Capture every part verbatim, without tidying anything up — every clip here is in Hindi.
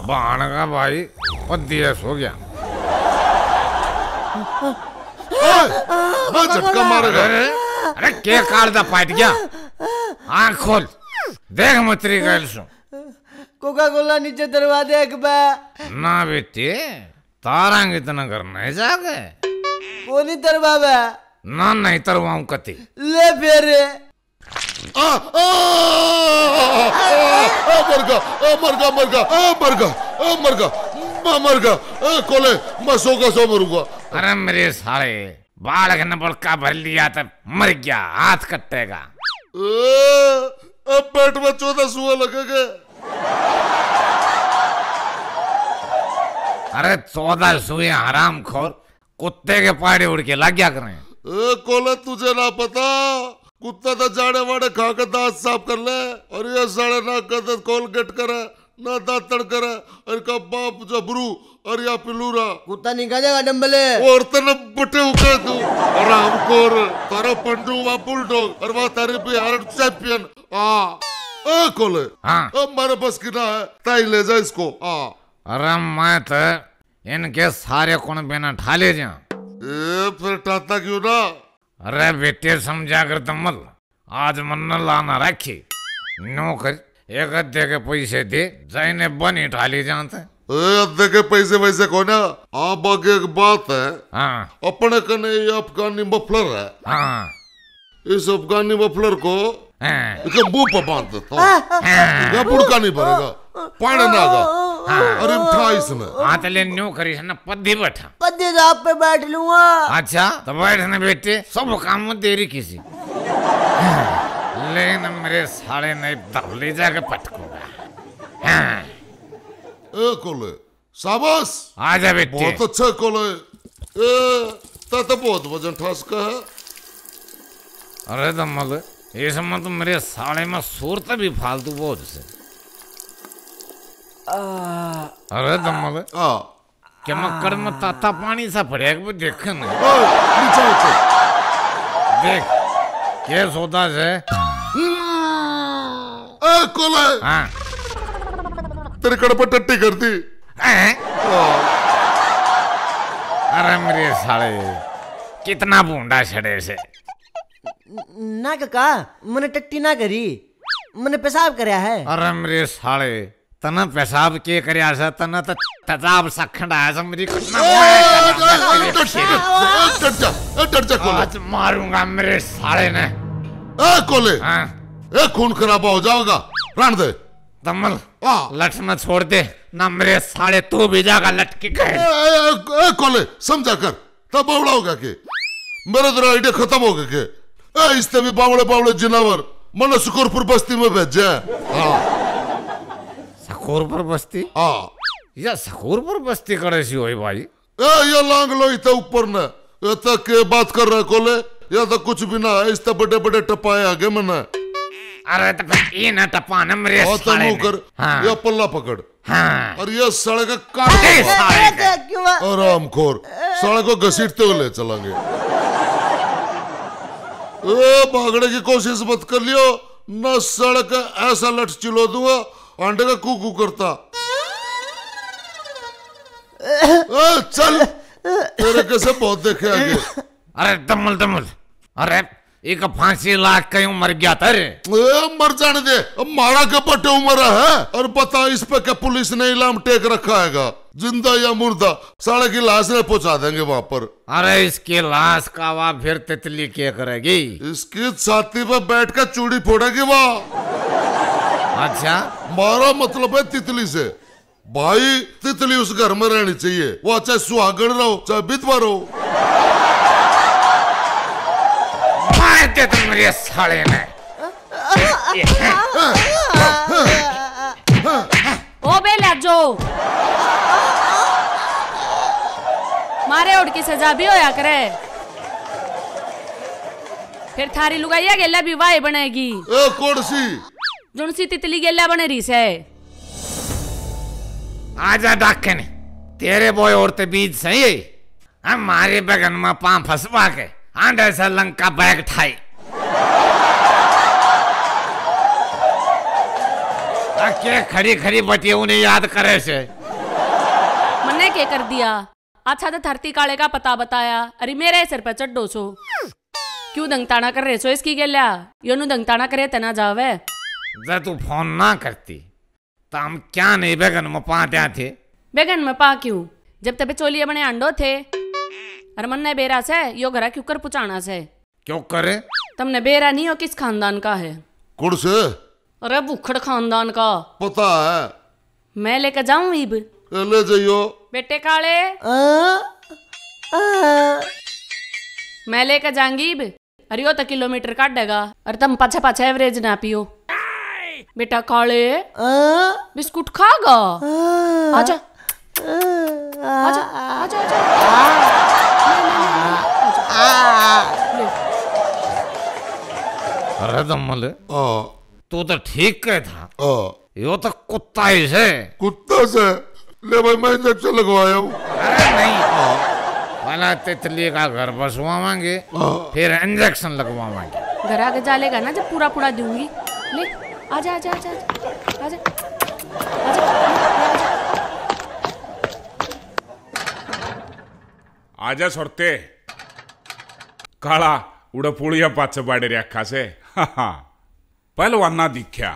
बाण का भाई और दियस हो गया। मैं झटका मारेगा। अरे क्या काट दा पाट गया। आँख खोल देख मतरी गैल सु कोका कोला नीचे दरवाजे एक बे ना बेटे तारांग इतना करना है जाके कोनी दरवाबे ना नहीं तरवाऊं कती ले फिर आ आ मरगा मरगा मरगा मरगा मरगा मरगा कोले मैं सोगा सो मरूंगा। अरे मेरे साले बाल के नबल का भर लिया तो मर गया हाथ कटेगा। अब पेट में चौदह सुआ लगेगा। अरे चौदह सुए हराम खोर कुत्ते के पाड़े उड़ के लग गया करें। ए कोले तुझे ना पता कुत्ता तो जाड़े वाड़े खा के दांत साफ कर ले और ये साड़े ना कर कोलगेट करे ना दांतन करे और का बाप जबरू और या पिलूरा कुत्ता निकाल जाएगा डंबले और तने बटे उके तू आराम कोर तारा पंडू वा बुलडॉग और वा तारे बिहार चैंपियन आ ए कोले हाँ अब मारे बस की ना है ताई ले जा इसको आ। अरे मैं तो इनके सारे कौन बिना ठाले जा ए फिर टाता क्यों ना। अरे बेटे समझा कर तमल आज मन लाना रखी नौकर एक अद्धे के पैसे दे जाइने बनी ठाली जानते अद्धे के पैसे वैसे कौन है। आप आगे एक बात है हाँ अपने कने ये अफगानी मफलर है हाँ इस अफगानी मफलर को हाँ इसके मुंह पर बांध देता हूँ या बुड़का नहीं भरेगा पानी ना आगा अरे उठा इसमें हाँ तो ले न्यू करी ना पद्दी बैठा पद्दे तो आप पे बैठ लूंगा। अच्छा तो बैठने बेटे सब काम में देरी किसी लेकिन मेरे साले ने दबली जाके पटकूंगा। हाँ ए कोले शाबाश आजा बेटे बहुत अच्छा कोले ए ता तो बहुत वजन ठास का है। अरे दमल ये समय तो मेरे साले में सूरत भी फालतू बहुत से। अरे दमल आ क्या मक्कड़ में ताता पानी सा पड़े वो देख न नीचे उतर देख क्या सोदा से ए कोले हाँ तेरे कड़ पर टट्टी कर दी। अरे मेरे साले कितना बूंदा छड़े से ना काका मैंने टट्टी ना करी मैंने पेशाब करया है। अरे मेरे साले तना पेशाब के करया से तना तो तेजाब सखंड आया से मेरी कितना आज मारूंगा मेरे साले ने। ए कोले हाँ ए खून खराबा हो जाएगा रान दे दमल लठ न छोड़ दे ना मेरे साले तू भी जागा लटके गए। ए कोले समझा कर तब बावड़ा होगा के मेरा तेरा आइडिया खत्म हो गया के ए इससे भी बावड़े बावड़े जिनावर मन सुकुरपुर बस्ती में भेजे। हाँ सकोरपुर बस्ती हाँ या सकोरपुर बस्ती करे सी होई भाई। ए ये लांग लो इतना ऊपर न ये तक के बात कर रहा कोले या तो कुछ भी ना इस तरह बड़े बड़े टपाए आगे मना। अरे तो फिर ये ना टपा न मेरे साले ने। कर हाँ या पल्ला पकड़ हाँ और ये साले का काट आराम खोर साले को घसीटते हुए ले चलेंगे। ए भागने की कोशिश मत कर लियो न साले का ऐसा लठ चिलो दूंगा अंडे का कू कू करता। ए चल तेरे कैसे बहुत देखे आगे। अरे दमल दमल अरे एक फांसी लाख कहीं मर गया था रे। ए मर जाने दे अब मारा के पट्टे उमरा है और बता इस पे क्या पुलिस ने इलाम टेक रखा हैगा जिंदा या मुर्दा साले की लाश ने पहुंचा देंगे वहां पर। अरे इसकी लाश का वह फिर तितली क्या करेगी। इसकी छाती पे बैठ कर चूड़ी फोड़ेगी वहां। अच्छा मारा मतलब है तितली से भाई तितली उस घर में रहनी चाहिए वो चाहे सुहागन रहो चाहे विधवा रहो। मारते तुम मेरे साले ने। ओ बेला जो मारे उड़ की सजा भी होया करे फिर थारी लुगाइया गेला भी वाई बनेगी। ए कौन सी जुन सी तितली गेला बने रही से। आजा डाकन तेरे बोए औरते बीच सही हमारे बगन में पांव फंसवा के आंडे से लंका बैग ठाई के खड़ी खड़ी बटी उन्हें याद करे से क्या कर दिया? अच्छा तो धरती काले का पता बताया, अरे मेरे सिर पर चढ़ो सो। क्यों दंगताना कर रहे सो इसकी गेल्या? यो नु दंगताना करे तना जावे। जब तू फोन ना करती तो हम क्या नहीं बेगन में पात्या थे। बेगन में पा क्यों? जब तबे चोलिए बने अंडो थे। अरे मन ने बेरा से यो घरा क्यों कर पुचाना से? क्यों करे? तुमने बेरा नहीं हो किस खानदान का है? कुड़ से? अरे भूखड़ खानदान का। पता है। मैं लेकर जाऊं इब? ले जाइयो। बेटे काले आ, आ, मैं लेकर जाऊंगी इब। अरे यो तो किलोमीटर काट देगा। अरे तुम पाछे पाछे एवरेज ना पियो। बेटा काले आ, बिस्कुट खागा? आजा आजा आजा आजा। अरे दम्मल आ, तू तो ठीक कह था। आ, यो तो कुत्ता ही से। कुत्ता से? ले भाई मैं इंजेक्शन लगवाया हूँ। अरे नहीं, वाला तितली का घर बसवावांगे फिर इंजेक्शन लगवावांगे। घर आगे जालेगा ना जब पूरा पूरा दूंगी। ले आजा आजा आजा आजा आजा आजा सोरते काला उड़ा पुड़िया पाच बाड़े रे अखा से। पहलवाना दिख्या।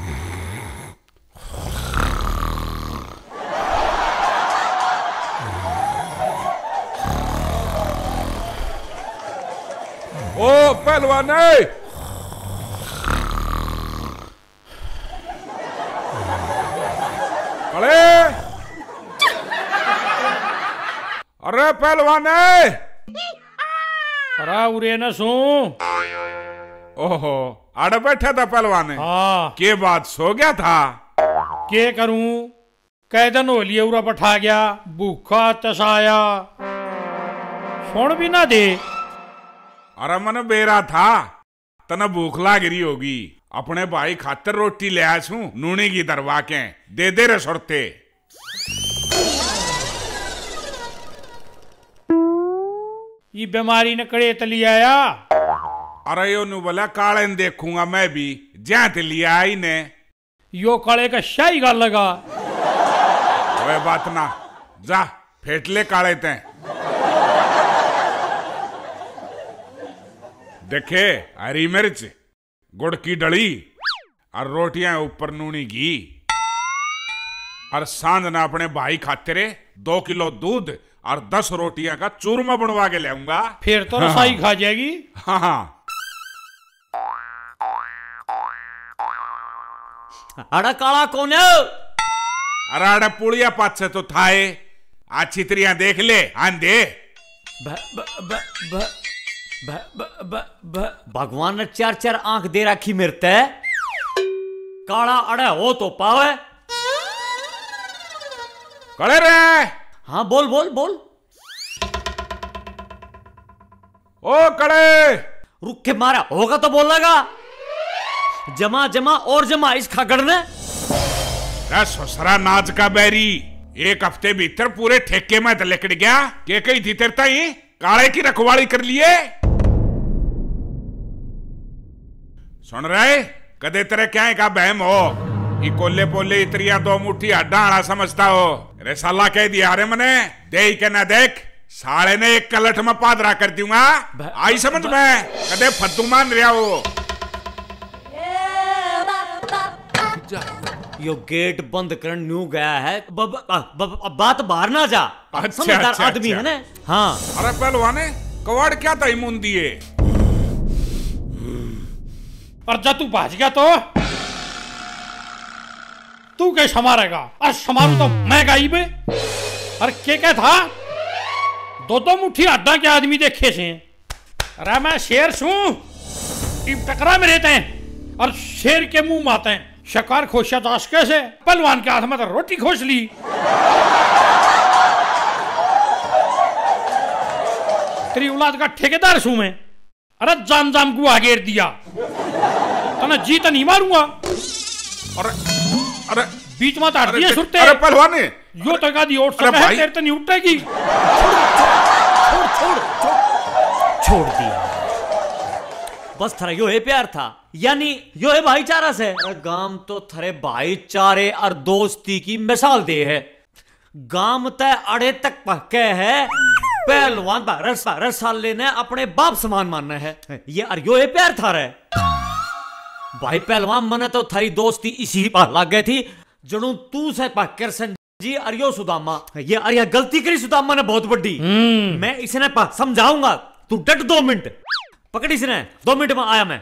ओ पहलवान अरे अरे पहलवान अरे उरे न सू। ओहो आड़े बैठा था पहलवान। हाँ के बात सो गया था? के करूं? कै दिन हो लिए उरा पठा गया भूखा तसाया सुन भी ना दे। अरे मन बेरा था तना भूख लाग रही होगी। अपने भाई खातर रोटी ले आया छू नूनी की दरवा के दे दे रे सोरते। ये बीमारी ने कड़े तली आया। अरे यो नु बोला काले ने देखूंगा मैं भी ज्या ते लिया आई ने। यो काले का शाही गाल लगा। वे बात ना जा फेट ले काले ते। देखे हरी मिर्च गुड़ की डली और रोटियां ऊपर नूनी घी और सांझ ना अपने भाई खाते दो किलो दूध और दस रोटियां का चूरमा बनवा के लाऊंगा। फिर तो रसाई खा जाएगी। हाँ हाँ अड़ा काला कौन है? अरे अरे पुड़िया पाछे तो थाए आज छितरियां देख ले आंधे। ब, ब, ब, ब, ब, ब, ब, ब, भगवान ने चार चार आंख दे रखी मिरते काला अड़े हो तो पावे। कड़े रे। हाँ बोल बोल बोल। ओ कड़े रुक के मारा होगा तो बोल लगा। जमा जमा और जमा इस खागड़ ने। ससरा नाच का बैरी एक हफ्ते भीतर पूरे ठेके में तो लेकर गया के कई थी तेरता ही काले की रखवाली कर लिए। सुन रहे कदे तेरे क्या है का बहम हो ये कोल्ले पोले इतरिया दो मुट्ठी हड्डा आड़ा समझता हो। रे साला कह दिया रे मने दे के ना देख साले ने एक कलट में पादरा कर दूंगा। आई समझ में कदे फद्दू मान रहा हो। यो गेट बंद कर न्यू गया है। ब, ब, ब, ब, बात बाहर ना जा। अच्छा, समझदार अच्छा, आदमी अच्छा। है ना। हाँ अरे पहलवाने कवाड़ क्या था इमुन दिए। और जब तू भाज गया तो तू कैसे मारेगा? और समारू तो मैं गाई बे। और के क्या था दो दो मुट्ठी अड्डा के आदमी देखे से। अरे मैं शेर सू टकरा में रहते हैं और शेर के मुंह में आते हैं। शिकार खोशा दास कैसे पहलवान के हाथ में तो रोटी खोस ली। तेरी औलाद का ठेकेदार सू मैं। अरे जाम जाम को आगे दिया तो जीत नहीं मारूंगा। अरे अरे बीच में तार दिए सुरते। अरे पहलवाने यो तो गादी उठ सकता है तेरे तो नहीं उठेगी। छोड़ छोड़ छोड़ छोड़ दिया। बस थरा यो है प्यार था यानी यो है भाईचारा से। अरे गाम तो थरे भाईचारे और दोस्ती की मिसाल दे है। गाम तय अड़े तक पक्के है पहलवान रस रसाले ने अपने बाप समान मानना है ये अरियो ये प्यार था रे भाई पहलवान मने तो थारी दोस्ती इसी पर लग गई थी जणू तू से पक्कर जी अरियो सुदामा ये अरिया गलती करी सुदामा ने बहुत बड़ी मैं इसने समझाऊंगा तू डट दो मिनट पकड़ इसने दो मिनट में आया मैं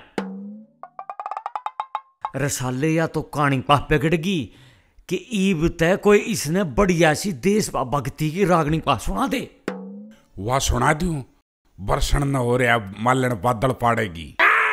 रसाले या तो कहानी पाप पकड़गी कि ईब तय कोई इसने बढ़िया सी देश भक्ति की रागनी पा सुना दे वह सुना दूं बरसण न हो रहा मालन बादल पाड़ेगी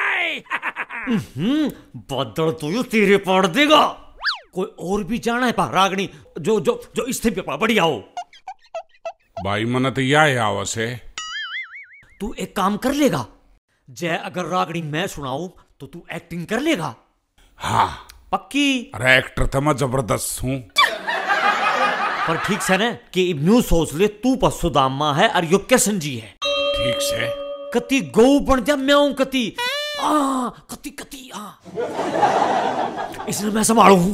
बादल तो यू तेरे पाड़ देगा कोई और भी जाना है पा रागनी जो जो जो स्थिति पे बढ़िया हो भाई मन तो यह आवा से तू एक काम कर लेगा जय अगर रागनी मैं सुनाऊं तो तू एक्टिंग कर लेगा हाँ पक्की अरे एक्टर तो मैं जबरदस्त हूँ पर ठीक से ना कि न्यू सोच ले तू पर सुदामा है और यो किशन जी है ठीक से कति गौ बन जा मैं कति आ कति कति आ इसलिए मैं संभालू हूं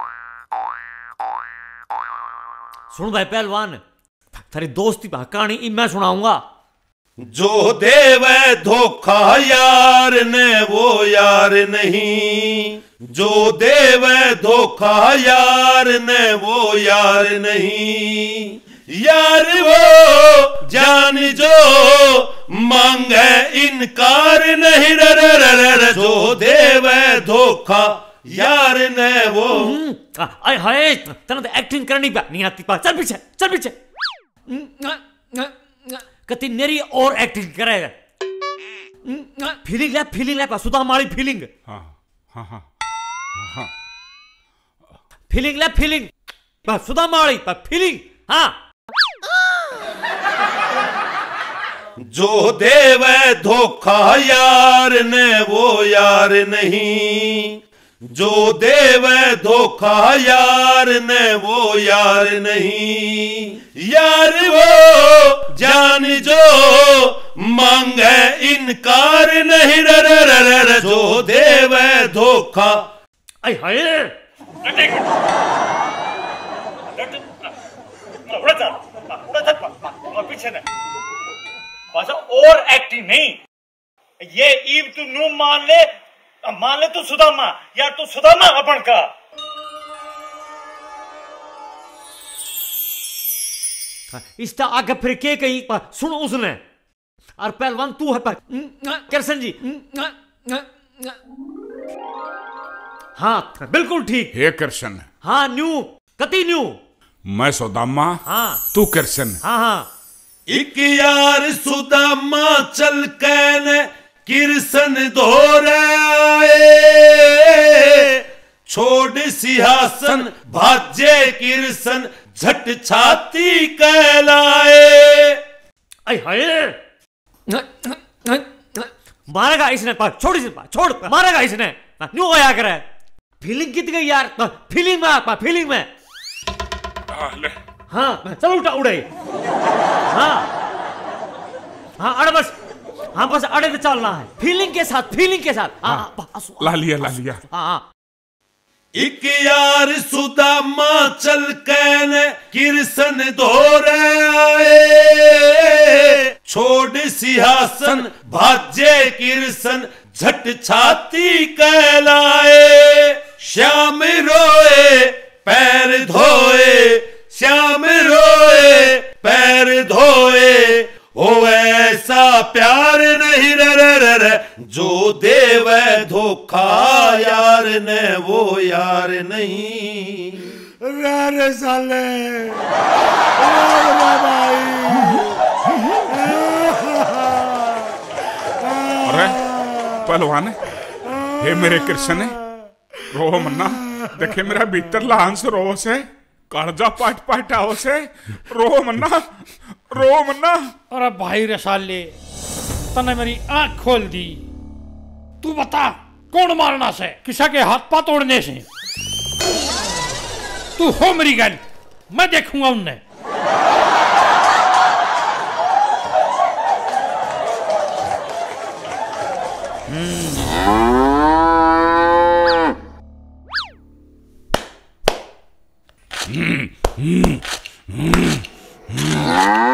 सुन भाई पहलवान तेरी दोस्ती कहानी मैं सुनाऊंगा जो देवे धोखा यार ने वो यार नहीं जो देवे धोखा यार ने वो यार नहीं यार वो जान जो मांगे इनकार नहीं रे रे रे रे जो देवे धोखा यार ने वो आय हाय तना तो एक्टिंग करनी नहीं आती पा चल पीछे चल पीछे कति नेरी और एक्टिंग करेगा फीलिंग ले फीलिंग ले सुदामा वाली फीलिंग हाँ हाँ हाँ हाँ फीलिंग ले फीलिंग सुदामा वाली फीलिंग हाँ जो देवे धोखा यार ने वो यार नहीं जो देवे धोखा यार ने वो यार नहीं यार वो जान जो मांगे इनकार नहीं रे रे रे रे जो देवे धोखा आई हाय पीछे ने और एक्टिंग नहीं ये ईब तू नू मान ले मान ले तू सुदामा यार तू सुदामा अपन का इसका आगे फिर के कहीं सुन उसने और पहलवान तू है पर कृष्ण जी हाँ बिल्कुल ठीक हे कृष्ण हाँ न्यू कति न्यू मैं सुदामा हाँ तू कृष्ण हाँ हाँ एक यार सुदामा चल कैन किरसन धोरे आए छोड़ सिंहासन भाजे किरसन झट छाती कहलाए आई हाय मारेगा इसने पा छोड़ इसे पा छोड़ मारेगा इसने न्यू आया करे फीलिंग कितनी गई यार फीलिंग में पा फीलिंग में हाँ चलो उठा उड़े हाँ हाँ अरे बस हाँ बस अड़े तो चलना है फीलिंग के साथ फीलिंग के साथ हाँ ला लिया ला लिया हाँ एक यार सुदामा चल कैन किरसन धोरे आए छोड़ सिंहासन भाजे किरसन झट छाती कहलाए श्याम रोए पैर धोए श्याम रोए पैर धोए ओ ऐसा प्यार नहीं रे रे रे रे जो देवे धोखा यार ने वो यार नहीं रे रे साले रे भाई अरे पहलवान हे मेरे कृष्ण रो मन्ना देखे मेरा भीतर लांस रो से कर्जा पाट पाट आओ से रो मन्ना रो मन्ना। अरे भाई रसाले तने मेरी आंख खोल दी तू बता कौन मारना से किसा के हाथ पा तोड़ने से तू हो मेरी गन मैं देखूंगा उन्हें हम्म, हम्म।